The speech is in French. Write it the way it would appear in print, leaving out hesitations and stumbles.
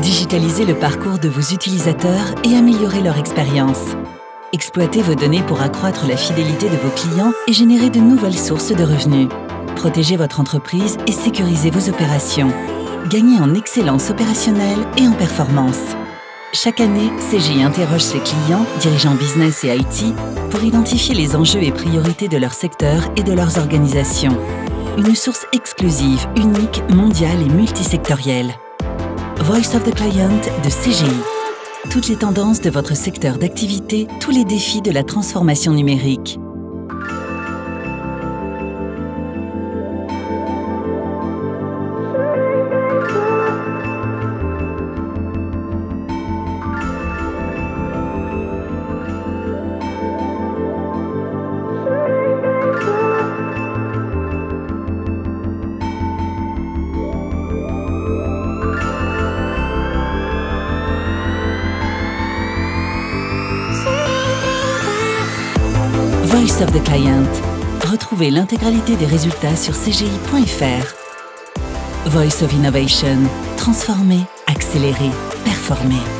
digitaliser le parcours de vos utilisateurs et améliorer leur expérience. Exploitez vos données pour accroître la fidélité de vos clients et générer de nouvelles sources de revenus. Protégez votre entreprise et sécurisez vos opérations. Gagnez en excellence opérationnelle et en performance. Chaque année, CGI interroge ses clients, dirigeants business et IT, pour identifier les enjeux et priorités de leur secteur et de leurs organisations. Une source exclusive, unique, mondiale et multisectorielle. Voice of the Client de CGI. Toutes les tendances de votre secteur d'activité, tous les défis de la transformation numérique. Voice of the Client. Retrouvez l'intégralité des résultats sur cgi.fr. Voice of Innovation. Transformer, accélérer, performer.